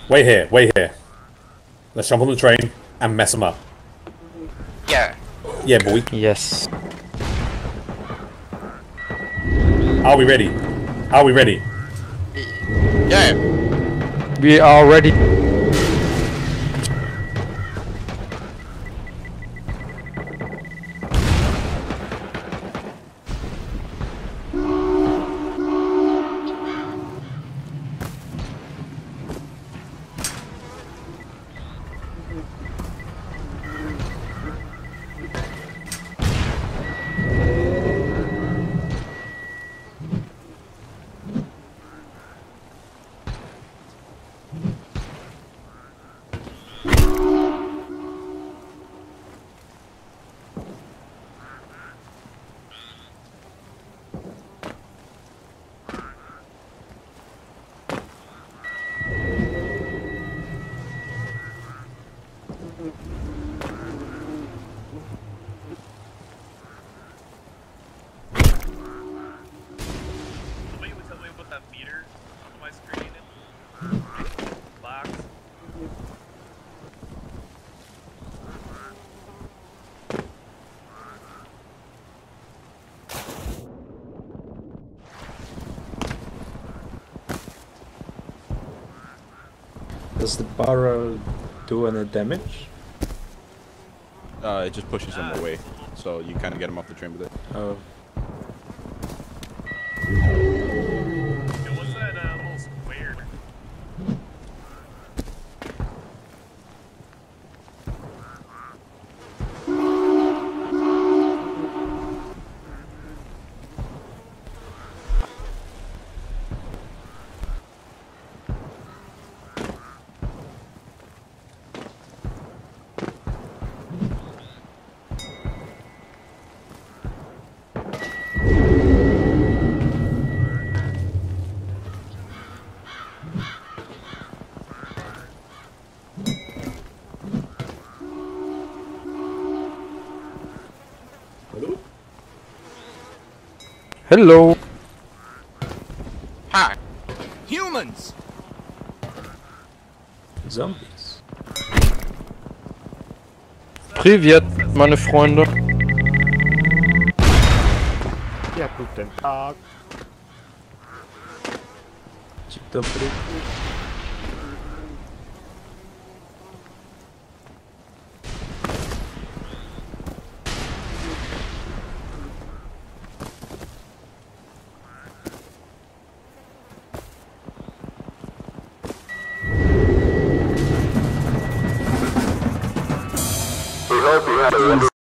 Wait here, wait here. Let's jump on the train and mess them up. Yeah. Yeah, boy. Yes. Are we ready? Are we ready? Yeah. We are ready. Somebody would tell me about that meter on my screen. Box. Does the barrel do any damage? It just pushes him away, so you kind of get him off the train with it. Oh. Yo, what's that little square? Hello. Hi. Humans. Zombies. Privet, meine Freunde. Ja, guten Tag. Dzień dobry. We hope you had a wonderful